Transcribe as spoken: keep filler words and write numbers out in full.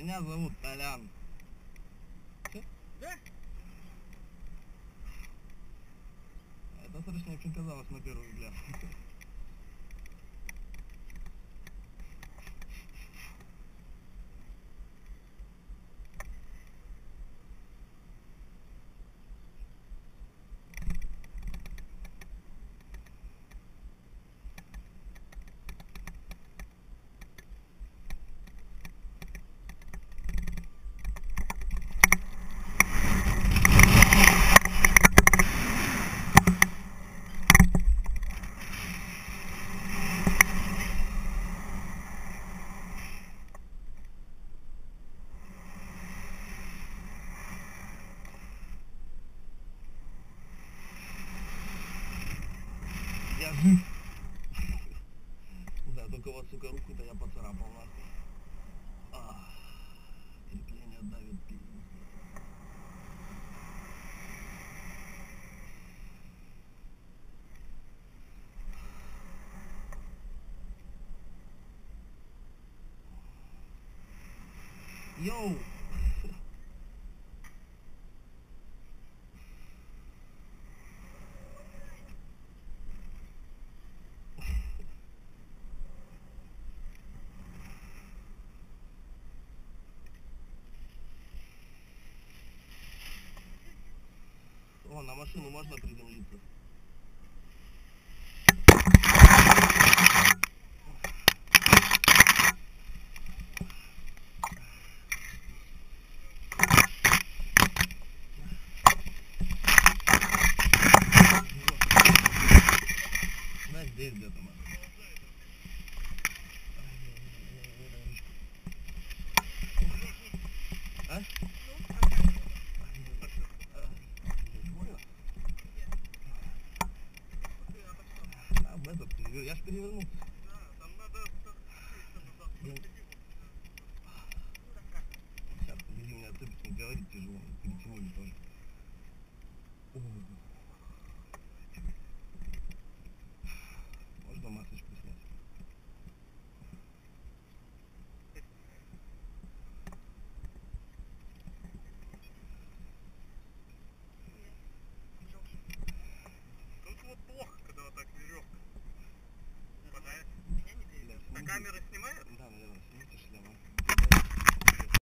Меня зовут Толян. Да? Это достаточно очень казалось на первый взгляд. Я жив. Да, только вот, сука, руку-то я поцарапал, нахуй. Ах, терпение давит, пиздец. Йоу! О, на машину можно приземлиться? Да, здесь где-то надо. А? А, в этот, я ж перевернулся. Да, там надо... Сейчас, погоди, меня отцепить, не говорить тяжело, перетянули тоже. О.